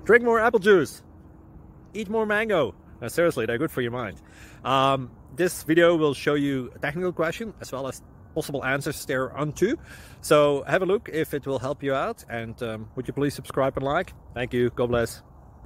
Drink more apple juice. Eat more mango. Seriously, they're good for your mind. This video will show you a technical question as well as possible answers thereunto. So have a look if it will help you out, and would you please subscribe and like? Thank you. God bless.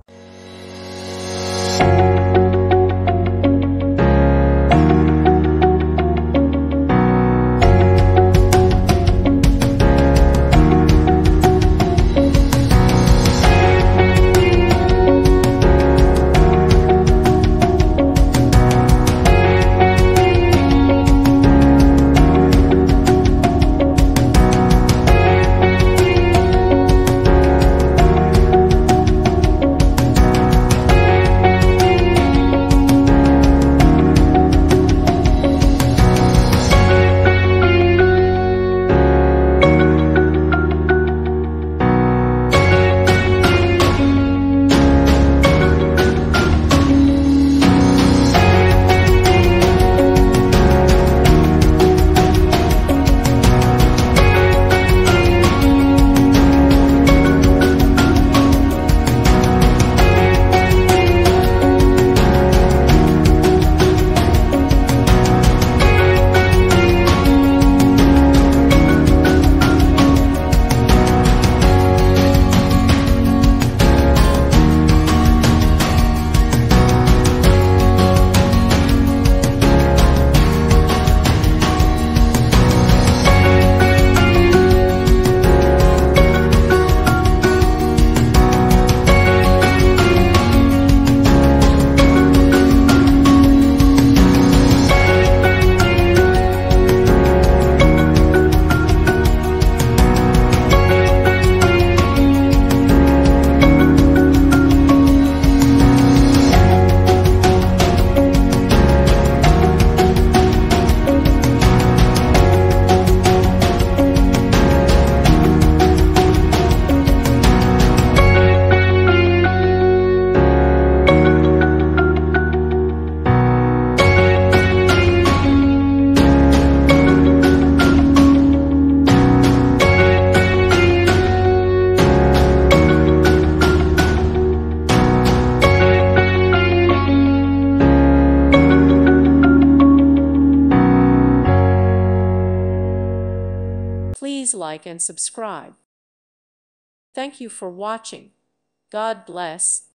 Please like and subscribe. Thank you for watching. God bless.